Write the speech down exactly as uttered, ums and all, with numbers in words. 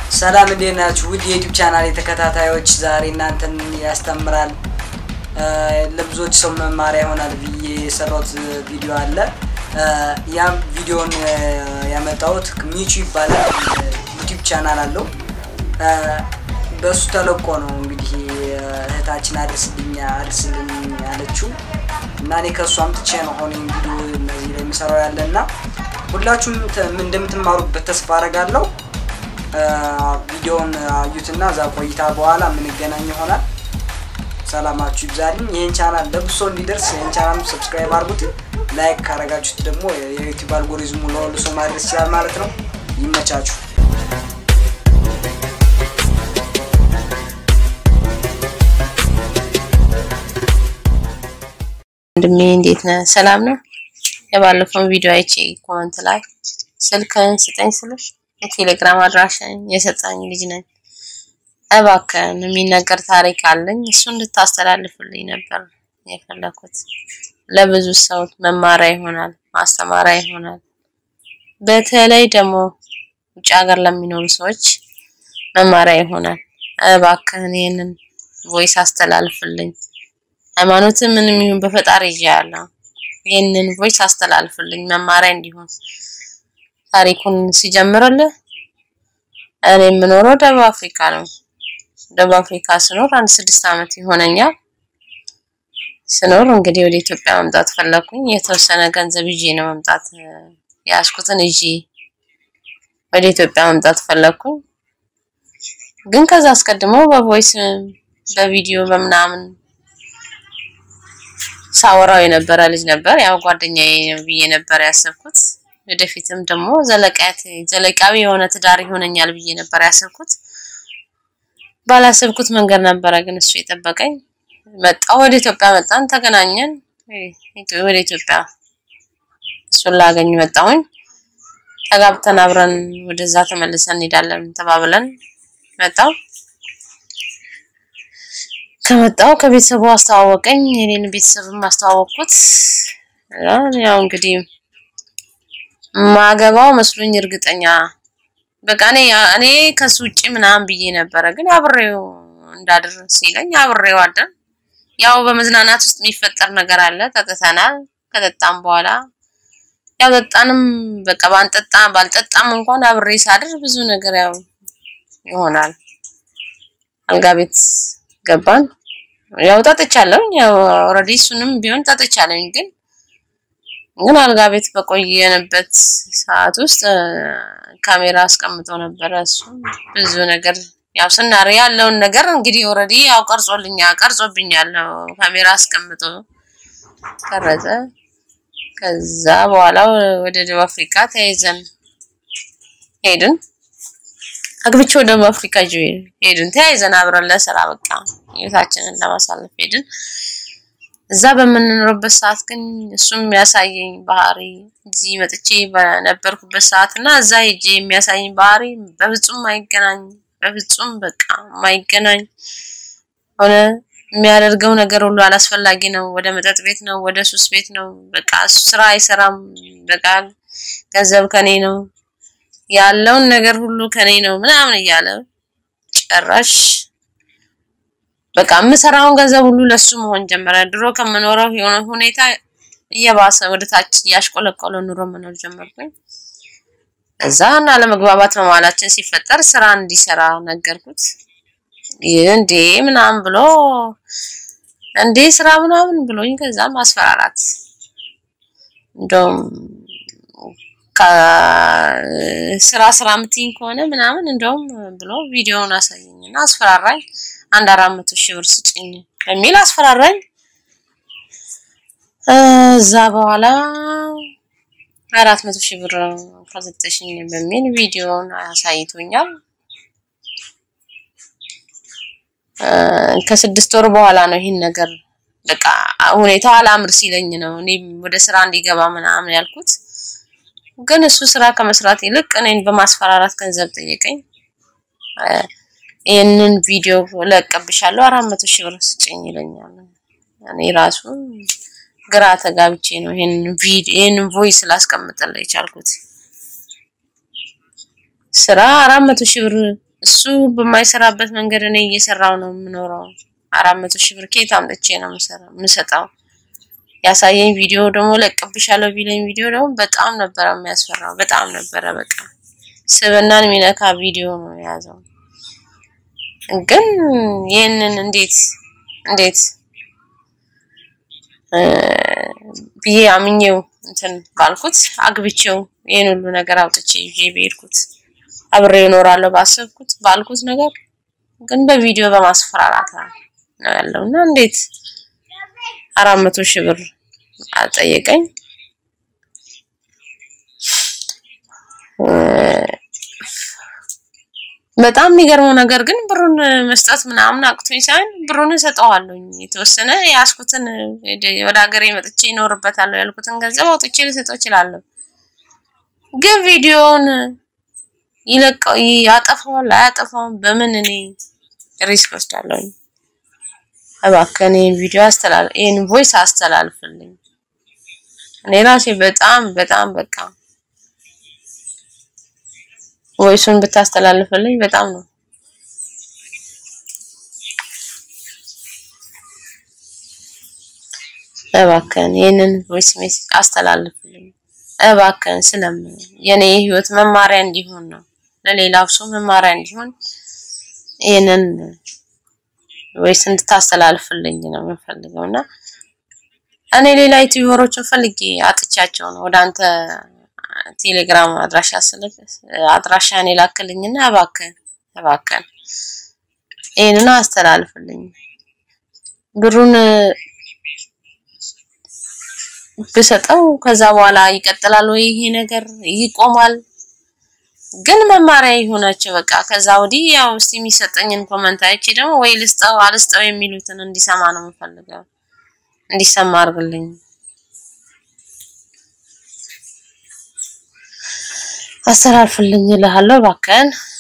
ሰላም እንዴት ናችሁ? ውድ የዩቲዩብ ቻናል የተከታታዮች ዛሬ እናንተን ያስተምራል ለብዙዎች ሰው መማሪያ ይሆናል ብዬ የሰራሁት ቪዲዮ አለ። ያም ቪዲዮን ያመጣሁት ሚቹ ይባላል ዩቲዩብ ቻናል አለው። በሱ ተለቆ ነው እንግዲህ እህታችን አድርስልኝ አድርስልኝ ያለችው እና እኔ ከሷም ትቼ ነው ሆኔ ቪዲዮ እነዚህ ላይ የሚሰራው ያለና ሁላችሁም እንደምትማሩበት ተስፋ አደርጋለሁ። ቪዲዮን አዩትና ዛ ቆይታ በኋላ ምን ገናኝ ይሆናል። ሰላማችሁ ይብዛልኝ። ይሄን ቻናል ለብሶ እንዲደርስ ይሄን ቻናል ሰብስክራይብ አድርጉት። ላይክ ካረጋችሁት ደግሞ የዩቲዩብ አልጎሪዝሙ ለሁሉ ሰው ማድረስ ይችላል ማለት ነው። ይመቻችሁ። እንደምን እንዴት ነህ? ሰላም ነው? የባለፈው ቪዲዮ አይቼ ኮሜንት ላይ ስልክን ስጠኝ ስልሽ የቴሌግራም አድራሻን የሰጣኝ ልጅ ነኝ። እባክህን የሚነገር ታሪክ አለኝ እሱን እንድታስተላልፍልኝ ነበር የፈለኩት። ለብዙ ሰው መማሪያ ይሆናል፣ ማስተማሪያ ይሆናል። በተለይ ደግሞ ውጭ ሀገር ለሚኖሩ ሰዎች መማሪያ ይሆናል። እባክህን ይሄንን ቮይስ አስተላልፍልኝ። ሃይማኖት ምንም ይሁን በፈጣሪ ይያለው ይሄንን ቮይስ አስተላልፍልኝ መማሪያ እንዲሆን። ታሪኩን ሲጀምርልህ እኔ የምኖረው ደቡብ አፍሪካ ነው። ደቡብ አፍሪካ ስኖር አንድ ስድስት አመት ይሆነኛል። ስኖር እንግዲህ ወደ ኢትዮጵያ መምጣት ፈለኩኝ። የተወሰነ ገንዘብ ይዤ ነው መምጣት ያስኩትን ይዤ ወደ ኢትዮጵያ መምጣት ፈለኩኝ። ግን ከዛ አስቀድሞ በቮይስ በቪዲዮ በመናምን ሳወራው የነበረ ልጅ ነበር። ያው ጓደኛዬ ብዬ ነበር ያሰብኩት። ወደፊትም ደግሞ ዘለቃት ዘለቃዊ የሆነ ትዳር ይሆነኛል ብዬ ነበር ያሰብኩት። ባላሰብኩት መንገድ ነበር ግን እሱ የጠበቀኝ። መጣው ወደ ኢትዮጵያ መጣን፣ ተገናኘን። ወደ ኢትዮጵያ እሱን ላገኝ መጣሁኝ። ተጋብተን አብረን ወደዛ ተመልሰን እንሄዳለን ተባብለን መጣው። ከመጣው ከቤተሰቡ አስተዋወቀኝ፣ የኔን ቤተሰብም አስተዋወቅኩት። ያው እንግዲህ ማገባው መስሎኝ እርግጠኛ በቃ እኔ እኔ ከሱ ውጪ ምናምን ብዬ ነበር። ግን አብሬው እንዳደረስ ሲለኝ አብሬው አደን። ያው በመዝናናት ውስጥ የሚፈጠር ነገር አለ። ተጠተናል። ከጠጣም በኋላ ያው ጠጣንም በቃ ባንጠጣ ባልጠጣም እንኳን አብሬ ሳድር ብዙ ነገር ያው ይሆናል። አልጋ ቤት ገባን። ያው ጠጥቻለሁ። ያው ኦሬዲ እሱንም ቢሆን ጠጥቻለሁ። ግን ግን አልጋ ቤት በቆየንበት ሰዓት ውስጥ ካሜራ አስቀምጦ ነበር። እሱ ብዙ ነገር ያው ስናሪ ያለውን ነገር እንግዲህ ኦሬዲ ያው ቀርጾልኛል ቀርጾብኛል ነው ካሜራ አስቀምጦ ቀረጸ። ከዛ በኋላ ወደ ደቡብ አፍሪካ ተይዘን ሄድን። አግብቼው ደቡብ አፍሪካ ሄድን። ተይዘን አብረን ለስራ በቃ ህይወታችንን ለማሳለፍ ሄድን። እዛ በመንኖርበት ሰዓት ግን እሱም የሚያሳየኝ ባህሪ እዚህ መጥቼ በነበርኩበት ሰዓትና እዛ ሄጄ የሚያሳየኝ ባህሪ በፍጹም ማይገናኝ በፍጹም በቃ ማይገናኝ ሆነ። የሚያደርገው ነገር ሁሉ አላስፈላጊ ነው። ወደ መጠጥ ቤት ነው፣ ወደ ሱስ ቤት ነው። በቃ ስራ አይሰራም። በቃ ገንዘብ ከኔ ነው ያለውን ነገር ሁሉ ከኔ ነው ምናምን እያለ ጨራሽ በቃ ምሰራውን ገንዘብ ሁሉ ለሱ መሆን ጀመረ። ድሮ ከመኖረው የሆነ ሁኔታ እየባሰ ወደ ታች ያሽቆለቆለ ኑሮ መኖር ጀመርኩኝ። እዛና ለመግባባት በመዋላችን ሲፈጠር ስራ እንዲሰራ ነገርኩት። እንዴ ምናምን ብሎ እንዴ ስራ ምናምን ብሎኝ ከዛ ማስፈራራት እንደውም ከስራ ስራ ምትኝ ከሆነ ምናምን እንደውም ብሎ ቪዲዮውን አሳየኝና አስፈራራኝ። አንድ አራት መቶ ሺህ ብር ስጪኝ በሚል አስፈራራኝ። እዛ በኋላ አራት መቶ ሺህ ብር ከሰጠሽኝ በሚል ቪዲዮውን አሳይቶኛል። ከስድስት ወር በኋላ ነው ይሄን ነገር በቃ ሁኔታው አላምር ሲለኝ ነው እኔ ወደ ስራ እንዲገባ ምናምን ያልኩት። ግን እሱ ስራ ከመስራት ይልቅ እኔን በማስፈራራት ገንዘብ ጠየቀኝ። ይሄንን ቪዲዮ ለቀብሻለሁ አራት መቶ ሺህ ብር ስጪኝ ይለኛል። እኔ ራሱ ግራ ተጋብቼ ነው ይሄንን ቪዲዮ ይሄንን ቮይስ ላስቀምጥልኝ ቻልኩት። ስራ አራት መቶ ሺህ ብር እሱ በማይሰራበት መንገድ እኔ እየሰራው ነው የምኖረው አራት መቶ ሺህ ብር ከየት አምጥቼ ነው የምሰራው የምሰጣው ያሳየኝ ቪዲዮ ደግሞ ለቅብሻለሁ ቢለኝ ቪዲዮ ደግሞ በጣም ነበር የሚያስፈራው በጣም ነበር በቃ ስብናን ሚነካ ቪዲዮ ነው ያዘው ግን ይሄንን እንዴት እንዴት ቢዬ አምኜው እንትን ባልኩት አግብቼው ይሄን ሁሉ ነገር አውጥቼ ይዤ በሄድኩት አብሬ እኖራለሁ ባሰብኩት ባልኩት ነገር ግን በቪዲዮ በማስፈራራት ነው ያለውና እንዴት አራት መቶ ሺህ ብር አጠየቀኝ በጣም የሚገርመው ነገር ግን ብሩን መስጠት ምናምን አቅቶኝ ሳይሆን ብሩን ሰጠዋለሁ የተወሰነ ያስኩትን ወደ ሀገሬ መጥቼ እኖርበታለሁ ያልኩትን ገንዘብ አውጥቼ ልሰጠው እችላለሁ ግን ቪዲዮውን ይለቀው ያጠፋዋል አያጠፋውም በምን እኔ ሪስክ ወስዳለሁ አባከኔ ቪዲዮ አስተላልፍ ይሄን ቮይስ አስተላልፍልኝ እኔ ራሴ በጣም በጣም በቃ ቮይሱን ብታስተላልፍልኝ በጣም ነው አባከን ይሄንን ቮይስ ሜሴጅ አስተላልፍልኝ አባከን ስለም የኔ ህይወት መማሪያ እንዲሆን ነው ለሌላው ሰው መማሪያ እንዲሆን ይሄንን ቮይስ እንድታስተላልፍልኝ ነው የምፈልገውና እኔ ሌላ ዩቲዩበሮችን ፈልጌ አጥቻቸው ነው ወዳንተ ቴሌግራም አድራሻ ስለክ አድራሻን ይላክልኝና አባከን አባከን ይሄንን አስተላልፍልኝ ብሩን በሰጠው ከዛ በኋላ ይቀጥላል ወይ ይሄ ነገር ይቆማል ግን መማሪያ ይሆናቸው በቃ ከዛ ወዲህ ያው እስቲ የሚሰጠኝን ኮሜንት አይቼ ደግሞ ወይ ልስጠው አልስጠው የሚሉትን እንዲሰማ ነው የምፈልገው እንዲሰማ አርግልኝ አስተላልፍልኝ እልሃለሁ ባከን